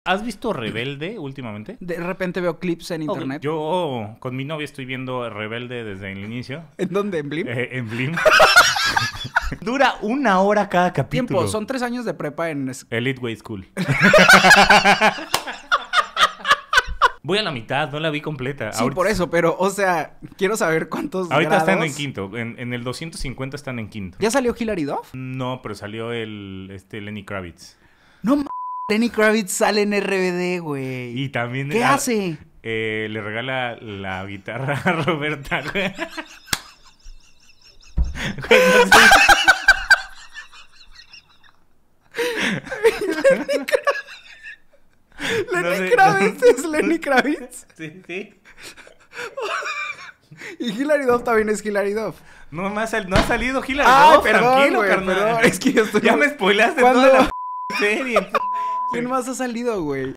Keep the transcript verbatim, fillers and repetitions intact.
¿Has visto Rebelde últimamente? De repente veo clips en internet. Okay. Yo con mi novia estoy viendo Rebelde desde el inicio. ¿En dónde? ¿En Blim? Eh, en Blim. Dura una hora cada capítulo. Tiempo, son tres años de prepa en... Elite Way School. Voy a la mitad, no la vi completa. Sí, ahorita... por eso, pero, o sea, quiero saber cuántos Ahorita grados... están en quinto, en, en el doscientos cincuenta están en quinto. ¿Ya salió Hilary Duff? No, pero salió el este Lenny Kravitz. No m***, Lenny Kravitz sale en R B D, güey. Y también... ¿Qué a, hace? Eh, le regala la guitarra a Roberta, güey. Güey, no sé. Lenny No sé, Kravitz no. es Lenny Kravitz. Sí, sí. Y Hilary Duff también es Hilary Duff. No, me ha sal- no ha salido Hilary Ah, Duff, perdón, tranquilo, güey, carnal. perdón. Es que yo estoy... Ya me spoilaste ¿Cuándo? toda la p- serie. ¿Quién más ha salido, güey?